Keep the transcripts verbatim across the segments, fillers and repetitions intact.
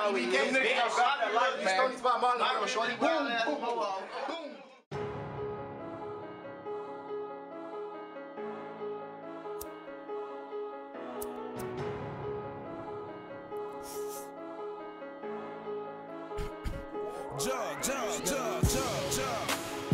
how we live, bitch. Estão desmamando, mano. Chora em boom, boom, boom. Jug, jug, jug, jug, jug.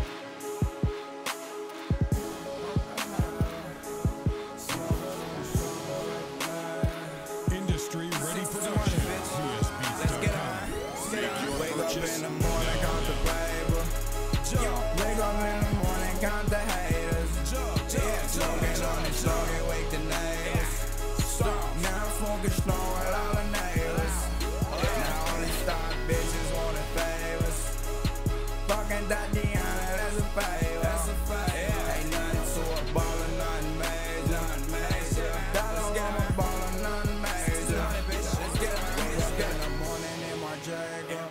Industry ready production. Let's get on. Wake up in the morning, count the paper. Wake up in the morning, count the haters. Yeah, smoking on it, smoking, wake the neighbors. Now I'm smoking snow with all the neighbors. Now only star bitches wanting favors. Fucking Tatiana, that's a favor. Ain't nothing to a baller, nothing major. Dallo, I'm a baller, nothing major. Let's get it, let's get it. In the morning in my Jaguar.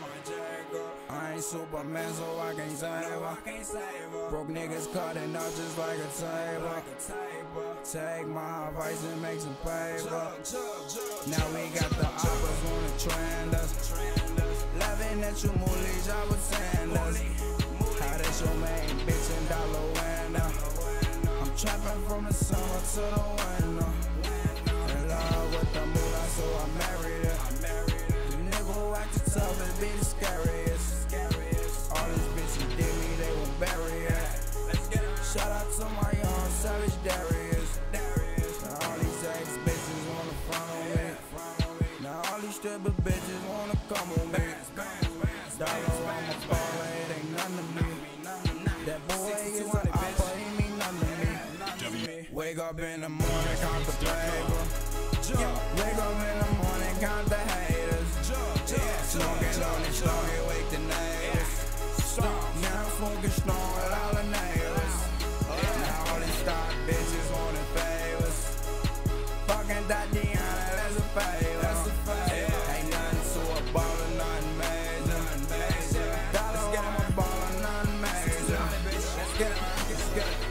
I ain't Superman, so I can't save her. Broke niggas cutting up just like a table. Take my advice and make some paper. Now we got the oppers wanna trend us. Laughing at you, moolies, I was sanders. How that's your main bitch in Dallo window. I'm trapping from the summer to the winter. In love with the moolah, so I married her. The nigga who acted tough and be the scariest. All these bitches did me, they were bury it. Shout out to my young savage Darius. Now all these ex bitches wanna front on me. Now all these stripper bitches wanna come on me. Dallo, I'm a baller, it ain't none to me. That boy is an oppa, he mean none to me. Wake up in the morning, count the paper. Wake up in the morning, count the haters. Smoking on it, smoking, wake the neighbors. Now I'm smoking snow with all the neighbors. Now all these star bitches wanting favors. Fucking Tatiana, that's a favor. Ain't nothing to a baller, nothing major. Dallo, I'm a baller, nothing major. Let's get it, let's get it.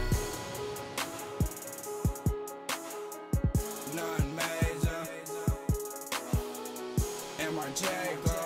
Nothing major. M R J, girl.